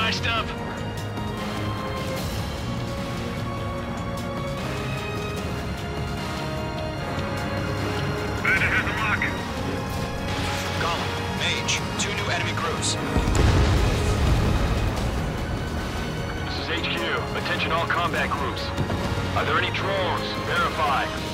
my stuff? Beta has a lock. Gollum, Mage, 2 new enemy crews. This is HQ. Attention all combat groups. Are there any drones? Verify.